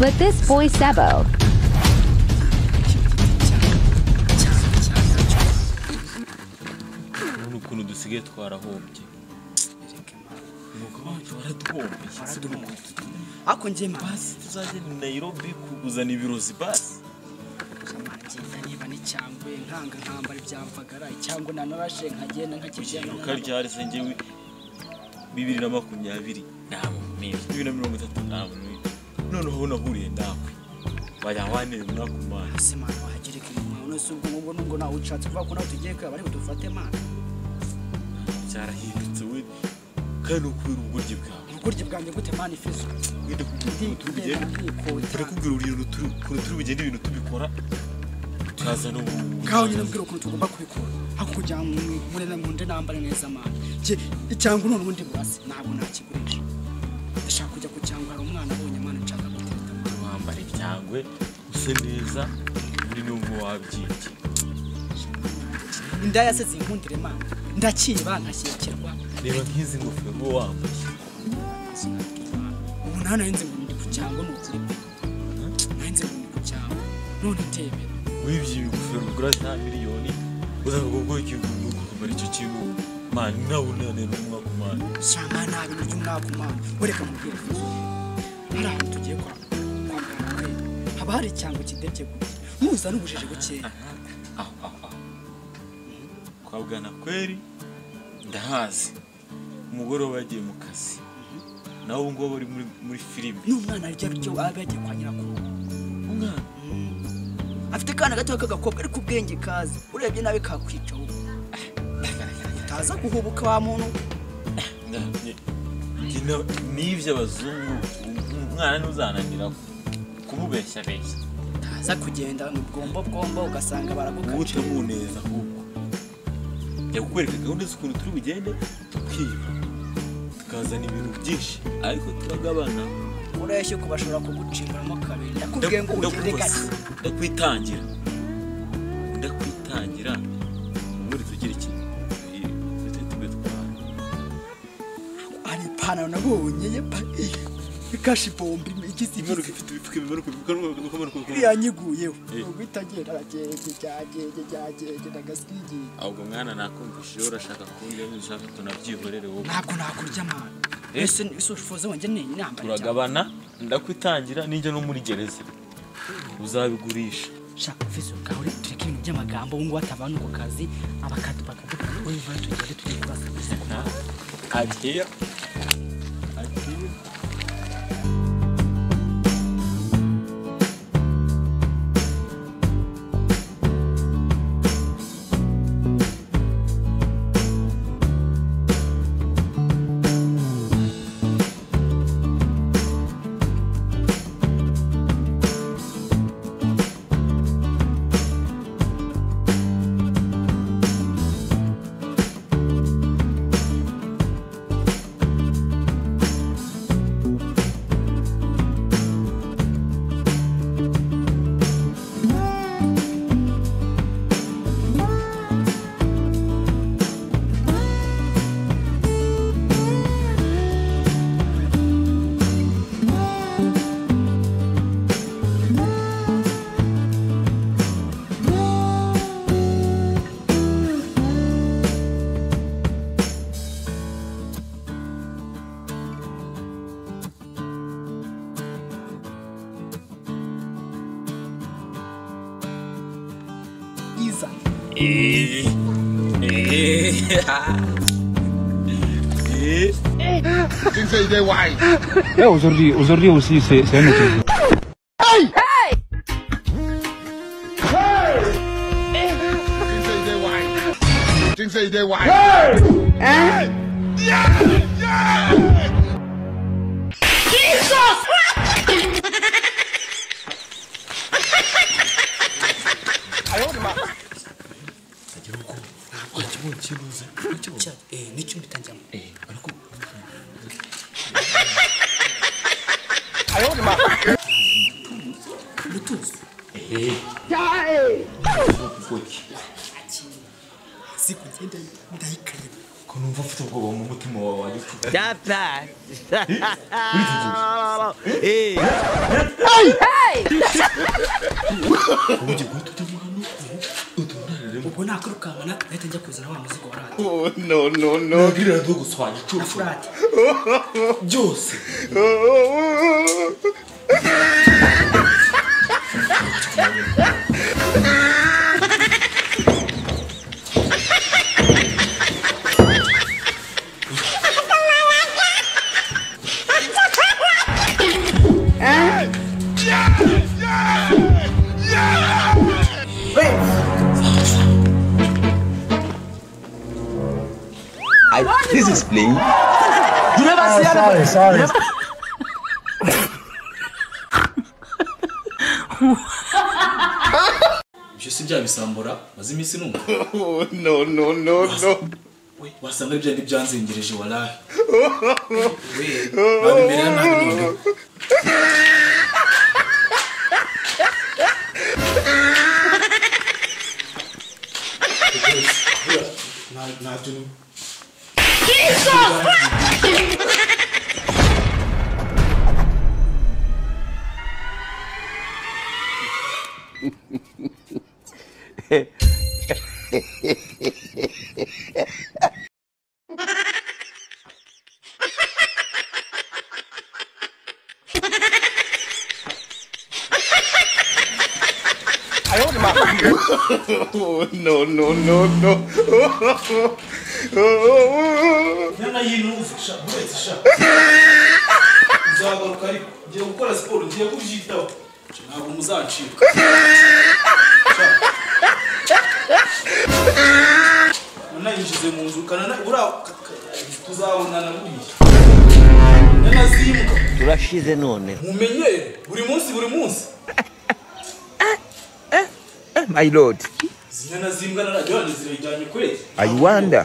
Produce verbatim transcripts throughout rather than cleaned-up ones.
But this boy Sebo. Ukuntu dusigaye twarahombye. Nuko wacu waraduhombye. Ako ngiye basi tuzaje ni Nairobi kuguzana ibirozi basi. Amagenda niba ni cyangwe nkanga nkambara ibyamvagara cyangwa nanarashe nkagenda nkakijyana. Ukaryari se ngewe bibiri na makumyabiri nabo mimi bibiri na mirongo itatu nabo noneho nahuriye ndakwe. Baya wanire mwakumana. Simana wahagirika inyuma unose ubwo ngo nubwo nawe ucatse kuva ko nawe tugiye kwa bari budufate mana. Cyarahindutse we kandi ukubira ubugoryi bwawe. Ubugoryi bwanjye gute mana fizzo. Wende kubwira turi bigende. Turi kubwira uriro turi kuri turi bigende ibintu tubikora. Kaza no kaho nyine mbwira ukuntu tugomba kubikora. Hako kujya muri na munde nambare neza mana. Je icyangu none ubundi burase ntabwo nakigurisha. Ndashaka kujya ku cyangu hari umwana abonye mana nshaka gutereta wambara ibyangwe use neza muri numva wabyiki. Indaya se zinkundire mana. Ndakiba nkashyikirwa. Reba nkizi ngofero wambaye. Ubu nana yenze ngo ndi ku cyango n'ukuri. Nanze ngo ndi ku cyango. None tebe. Wibye ingofero bigura za miliyoni. Uzavuga ubwo ikintu kumara icyo kintu. Man nawe nane n'umwaka umana. Shama nabi n'umwaka umana. Wereka mubwire. Hari ahantu tugiye kwa. Haba hari cyango kidebye gute. Muza n'ubujije bukeya. Aho aho. Kwabwana kweri ndahazi. Umugore wagiye mu kazi. Nawe ngo bari muri muri filime. N'umwana arya byo abagiye kwa nyirakuru. Umwana afite kana gato kagakobwa ari kubwenge kazi. Urebye nawe kakwica ubu. Taza kuhubuka wa muntu. Ngina nivyo abazungu umwana n'uzananira kumubeshya beshya. Taza kugenda mu bwombo bwombo ugasanga baragukaje. Utamuneza ahubwo. Yakwereka gahunda z'ukuntu turi bugende tukiba. Tukazana ibintu byinshi ariko turagabana. Ureshye kubashobora kugucimburamo kabiri. Nakubwiye ngo ugende gake. Ndakwitangira. Ndakwitangira. Muri tugira iki? Ari pana nabonye ye pa. Bikashi bombi igize ibintu bifite bipfuke bimanuka bimanuka yanyiguyeho. Ubitagera arageje cyageje cyageje ndagasigi. Ahubwo mwana nakumvishije urashaka kunjya nishaka tunabyihorere wowe. Ntabwo nakurya mana. Ese isufuze wanje ni namba. Turagabana ndakwitangira ninjye no muri gereza. Uzabigurisha. Shaka fizzo kauri tureke ibintu by'amagambo ngo batavana uko kazi abakatu bakaduka we vantu tugere turi kubasa. Adiya. Adiya. Eh. Eh. Eh. Quem fez de why? É, aujourd'hui, aujourd'hui aussi, c'est un autre jour. Hey! Hey! Hey! Quem fez de why? Quem fez de why? Hey! Hey! Yeah! Yeah! Jesus! Chibuze. Eh, nicho mbitanjamo. Eh, ariko Ayo ma. Lutuzi. Eh. Yae. Kuki. Siku ngende ndayikanye. Ko numva ufite ubwoba mu mutima wawe ariko. Dapfa. Eh. Ubugiye guhita ujya mu hano ubwo nakurukabana ahita njya kuzana wa muzigo wa radio. Oh no no no. Ngira ndo guswanya Na icucu. furati. Byose. I, this is playing. You never see Sorry, sorry. Je si bya bisambura maze imisi numva. Oh no no no no. We wasanga ibyo ndi byanzengereje walahi. We babimera nabi none. Na na tu. Oh no no no no. Yana yinu ufisha buretse sha. Uzagaruka ari ngiye gukora siporo ngiye kubyitaho. Ntabwo muzancika. Nayinjize mu nzu kana ura tuzabonana buriya. Yana zimuka. Turashize none. Mumenyere buri munsi buri munsi. My lord. Zinyana zimbwa na radio zirajyanye kweli. I wonder.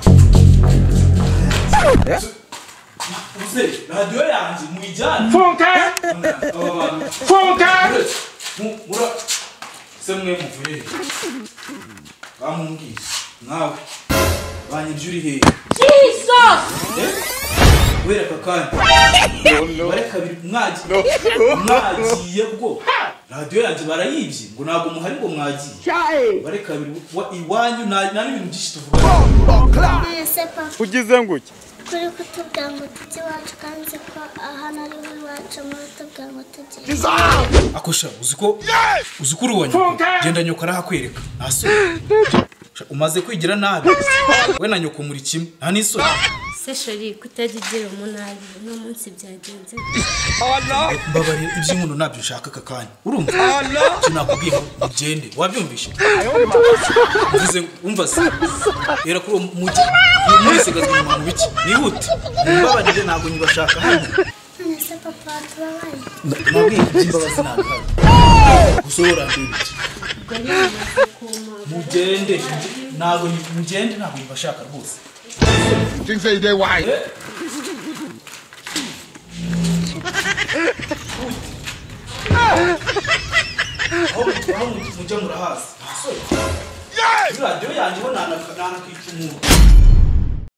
Uze radio yanjye muyijyane. Funka. Funka. Mura semwe muvuye. Bamumbwiye nawe banyijuri he. Jesus! Wera kakani. No no. Bare kabiri mwaji. Mwagiye bwo. Radio yanjye barayibye ngo nago muhari ngo mwagiye. Bare kabiri iwanyu na n'ibintu byinshi tuvuga. Ugize nguki? Kuri kutubwira ngo tujye iwacu kandi ko ahana ari iwacu muri tubwira ngo tujye. Akosha uziko uziko uruwanya genda nyoko arahakwereka naso umaze kwigira nabi we na nyoko muri kimwe nta niso Se sheri kutagigira umunari no munsi byagenze. mbabari iby'inkuno nabyo ushaka kakanya urumva tunakubwiye ugende wabyumvishe uvuze umva se era kuri mujye muri sigazwe mu biki nihute mbabarire ntabwo nyibashaka hano. Nese papa tubabaye. Nabwiye iby'imbabazi ntabwo gusohora ndibiki mugende ntabwo mugende ntabwo nyibashaka rwose. Things say they why. Aho mujya murahazi. Radio yanjye ho nana nana kicumura.